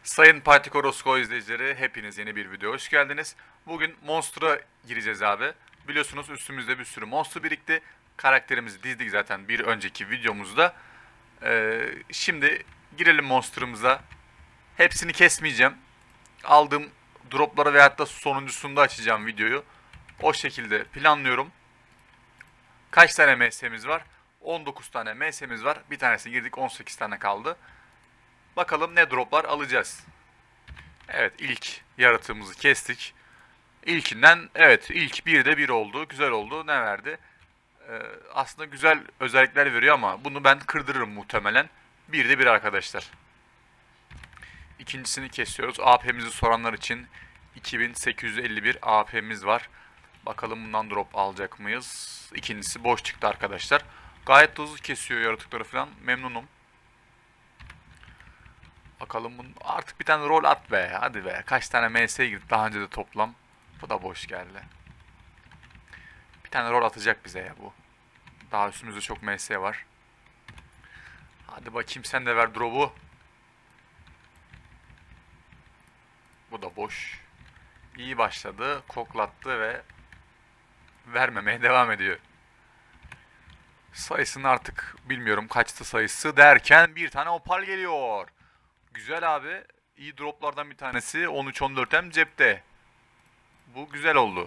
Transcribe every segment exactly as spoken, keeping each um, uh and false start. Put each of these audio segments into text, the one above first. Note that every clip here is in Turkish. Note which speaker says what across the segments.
Speaker 1: Sayın Partikorosko izleyicileri, hepiniz yeni bir video hoş geldiniz. Bugün Monster'a gireceğiz abi. Biliyorsunuz üstümüzde bir sürü Monster birikti. Karakterimizi dizdik zaten bir önceki videomuzda. Ee, şimdi girelim Monster'ımıza. Hepsini kesmeyeceğim. Aldığım dropları veyahut da sonuncusunda açacağım videoyu. O şekilde planlıyorum. Kaç tane M S'miz var? on dokuz tane M S'miz var. Bir tanesini girdik, on sekiz tane kaldı. Bakalım ne droplar alacağız. Evet, ilk yaratığımızı kestik. İlkinden evet ilk bir de bir oldu. Güzel oldu. Ne verdi? Ee, aslında güzel özellikler veriyor ama bunu ben kırdırırım muhtemelen. Bir de bir arkadaşlar. İkincisini kesiyoruz. A P'mizi soranlar için iki bin sekiz yüz elli bir A P'miz var. Bakalım bundan drop alacak mıyız? İkincisi boş çıktı arkadaşlar. Gayet hızlı kesiyor yaratıkları falan. Memnunum. Bakalım bunu artık bir tane rol at be. Hadi be. Kaç tane M S'ye girdik daha önce de toplam. Bu da boş geldi. Bir tane rol atacak bize ya bu. Daha üstümüzde çok M S var. Hadi bakayım sen de ver drop'u. Bu da boş. İyi başladı. Koklattı ve vermemeye devam ediyor. Sayısını artık bilmiyorum kaçtı sayısı derken bir tane opal geliyor. Güzel abi. İyi droplardan bir tanesi. on üç on dört hem cepte. Bu güzel oldu.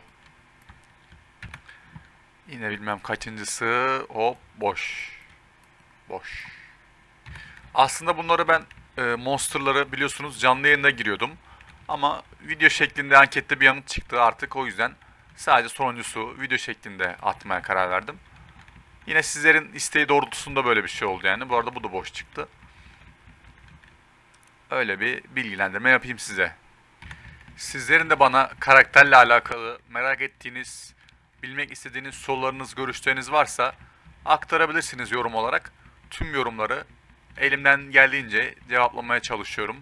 Speaker 1: Yine bilmem kaçıncısı. Hop boş. Boş. Aslında bunları ben e, Monster'ları biliyorsunuz canlı yayında giriyordum. Ama video şeklinde ankette bir yanıt çıktı artık, o yüzden sadece sonuncusu video şeklinde atmaya karar verdim. Yine sizlerin isteği doğrultusunda böyle bir şey oldu yani. Bu arada bu da boş çıktı. Öyle bir bilgilendirme yapayım size. Sizlerin de bana karakterle alakalı merak ettiğiniz, bilmek istediğiniz sorularınız, görüşleriniz varsa aktarabilirsiniz yorum olarak. Tüm yorumları elimden geldiğince cevaplamaya çalışıyorum.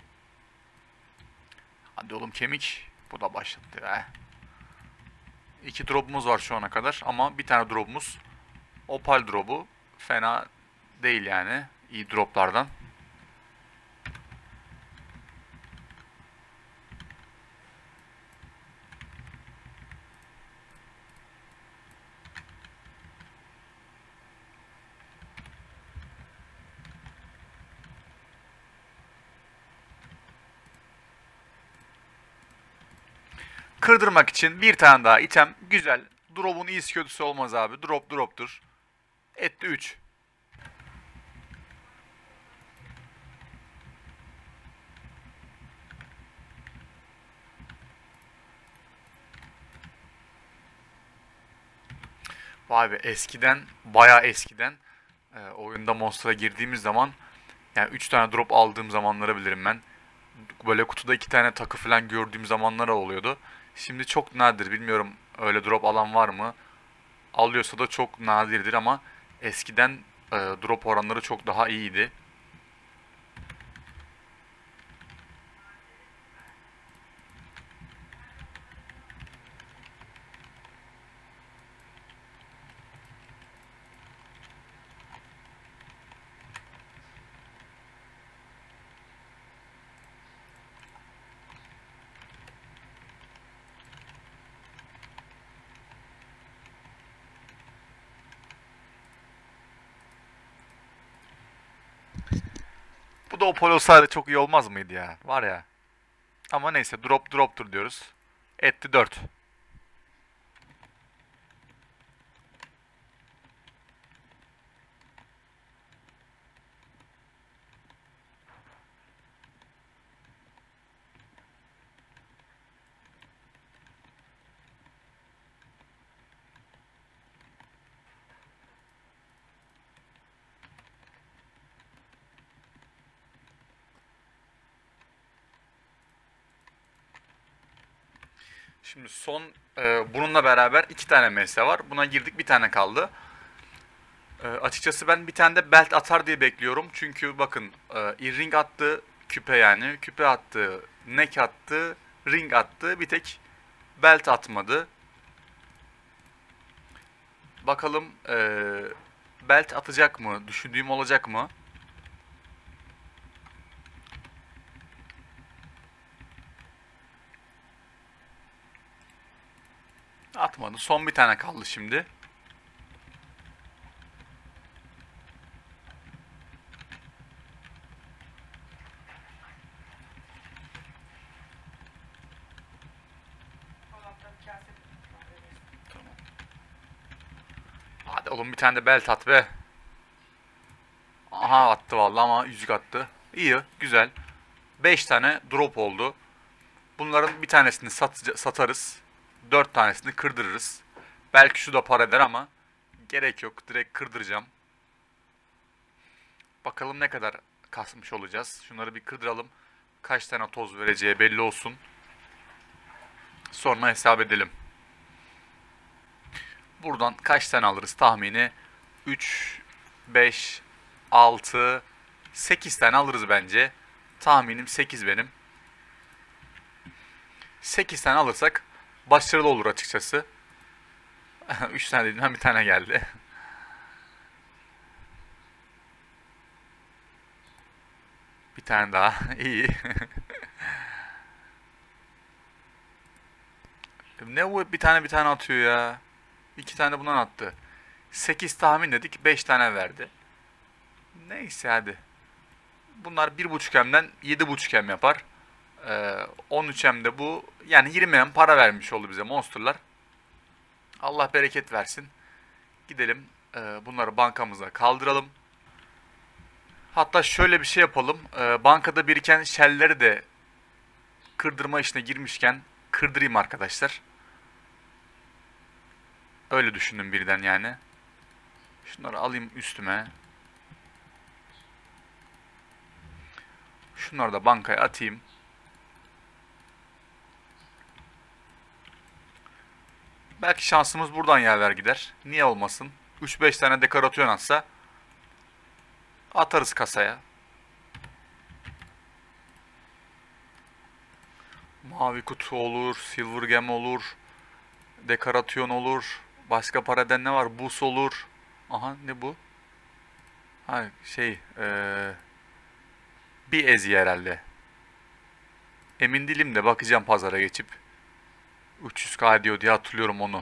Speaker 1: Hadi oğlum kemik. Bu da başladı be. İki drop'umuz var şu ana kadar ama bir tane drop'umuz opal drop'u. Fena değil yani. İyi drop'lardan. Kırdırmak için bir tane daha item güzel. Drop'un iyisi kötüsü olmaz abi. Drop drop'tur. Etti üç. Vay be, eskiden, bayağı eskiden e, oyunda Monster'a girdiğimiz zaman yani üç tane drop aldığım zamanları bilirim ben. Böyle kutuda iki tane takı falan gördüğüm zamanlar oluyordu. Şimdi çok nadir, bilmiyorum öyle drop alan var mı? Alıyorsa da çok nadirdir ama eskiden e, drop oranları çok daha iyiydi. Bu da Opal olsaydı çok iyi olmaz mıydı ya? Var ya. Ama neyse, drop drop'tur diyoruz. Etti dört. Şimdi son e, bununla beraber iki tane M S var. Buna girdik, bir tane kaldı. E, açıkçası ben bir tane de belt atar diye bekliyorum. Çünkü bakın e, earring attı, küpe yani. Küpe attı, neck attı, ring attı. Bir tek belt atmadı. Bakalım e, belt atacak mı? Düşündüğüm olacak mı? Atmadı. Son bir tane kaldı şimdi. Hadi oğlum bir tane de belt at be. Aha attı vallahi ama yüzük attı. İyi, güzel. beş tane drop oldu. Bunların bir tanesini sat satarız. dört tanesini kırdırırız. Belki şu da para eder ama gerek yok. Direkt kırdıracağım. Bakalım ne kadar kasmış olacağız. Şunları bir kırdıralım. Kaç tane toz vereceği belli olsun. Sonra hesap edelim. Buradan kaç tane alırız tahmini? üç, beş, altı, sekiz tane alırız bence. Tahminim sekiz benim. sekiz tane alırsak başarılı olur açıkçası. üç tane dediğimden bir tane geldi. Bir tane daha. İyi. Ne bu bir tane bir tane atıyor ya. İki tane bundan attı. sekiz tahmin dedik. beş tane verdi. Neyse hadi. Bunlar bir buçuk M'den yedi buçuk M yapar. Ee, on üç M'de bu. Yani yirmi M para vermiş oldu bize monsterlar. Allah bereket versin. Gidelim. E, bunları bankamıza kaldıralım. Hatta şöyle bir şey yapalım. E, bankada biriken shell'leri de kırdırma işine girmişken kırdırayım arkadaşlar. Öyle düşündüm birden yani. Şunları alayım üstüme. Şunları da bankaya atayım. Belki şansımız buradan yaver gider. Niye olmasın? üç beş tane dekorasyon atsa atarız kasaya. Mavi kutu olur, silver gem olur, dekorasyon olur. Başka paradan ne var? Bus olur. Aha ne bu? Ha şey ee, bir ezi herhalde. Emin değilim de bakacağım pazara geçip. üç yüz K diyor diye hatırlıyorum onu.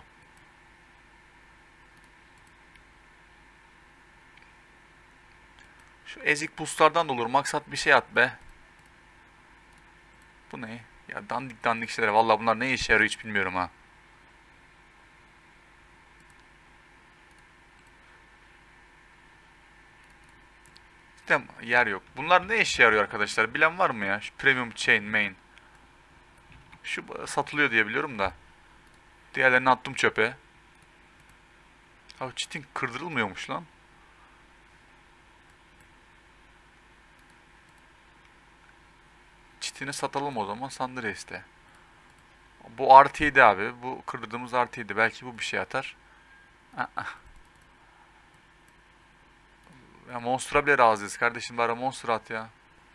Speaker 1: Şu ezik boostlardan da olur. Maksat bir şey at be. Bu ne? Ya dandik dandik şeyler. Vallahi bunlar ne işe yarıyor hiç bilmiyorum ha. İşte yer yok. Bunlar ne işe yarıyor arkadaşlar? Bilen var mı ya? Şu premium chain main. Şu satılıyor diye biliyorum da. Diğerlerini attım çöpe. Abi çitin kırdırılmıyormuş lan. Çitini satalım o zaman Sandrace'de. Bu artıydı abi. Bu kırdırdığımız artıydı. Belki bu bir şey atar. Ya Monster'a bile razıyız kardeşim. Bari Monster at ya.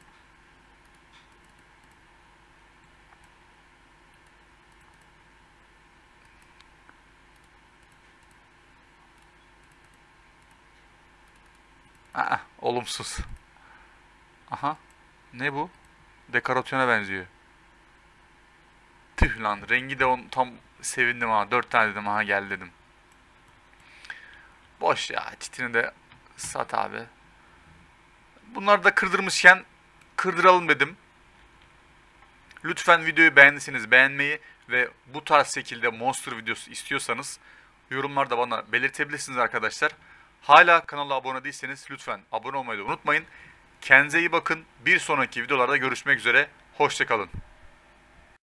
Speaker 1: Aa, olumsuz. Aha. Ne bu? Dekorasyona benziyor. Tüh lan. Rengi de on, tam sevindim ha. Dört tane dedim ha gel dedim. Boş ya. Çitini de sat abi. Bunları da kırdırmışken kırdıralım dedim. Lütfen videoyu beğendiyseniz beğenmeyi ve bu tarz şekilde monster videosu istiyorsanız yorumlarda bana belirtebilirsiniz arkadaşlar. Hala kanala abone değilseniz lütfen abone olmayı da unutmayın. Kendinize iyi bakın. Bir sonraki videolarda görüşmek üzere. Hoşça kalın.